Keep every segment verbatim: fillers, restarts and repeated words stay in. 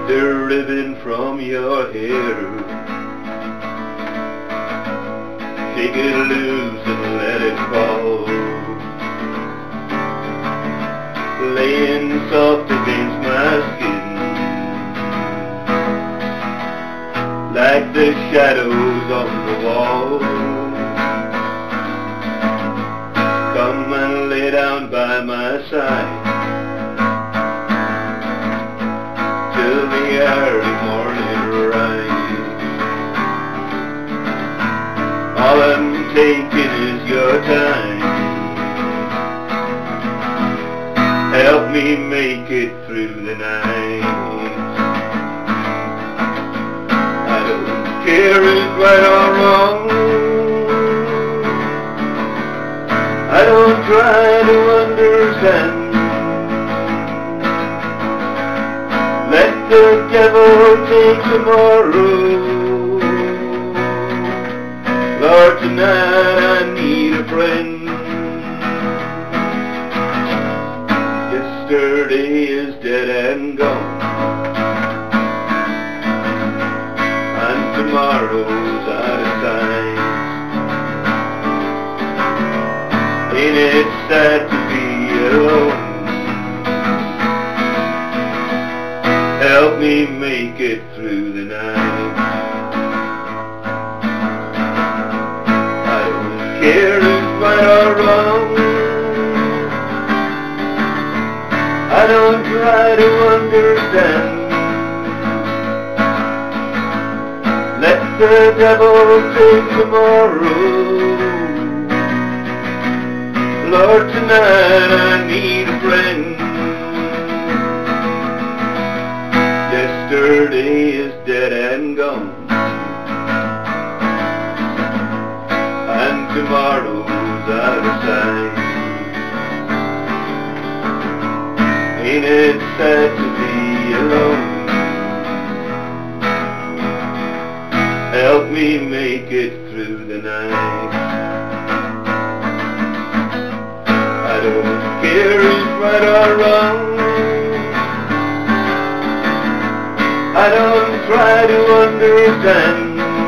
the ribbon from your hair. Take it loose and let it fall, laying soft against my skin, like the shadows on the wall. Come and lay down by my side till the early morning rise. All I'm taking is your time. Help me make it through the night. I don't care if right or wrong. I don't try to understand. Let the devil take tomorrow. Lord, tonight I need a friend. Yesterday is dead and gone, and tomorrow's out of sight. Ain't it sad to be alone? Help me make it through the night. I don't care if right or wrong. I don't try to understand. Let the devil take tomorrow. Lord, tonight I need a friend. Yesterday is dead and gone, and tomorrow's out of sight. Ain't it sad to be alone? Help me make it through the night. I don't care if right or wrong. I don't try to understand.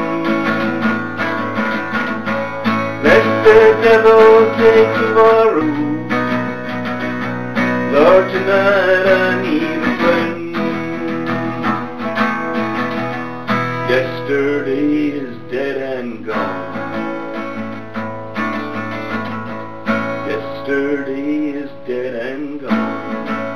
Let the devil take tomorrow. Lord, tonight I need a friend. Yesterday is dead and gone. Yesterday is dead and gone.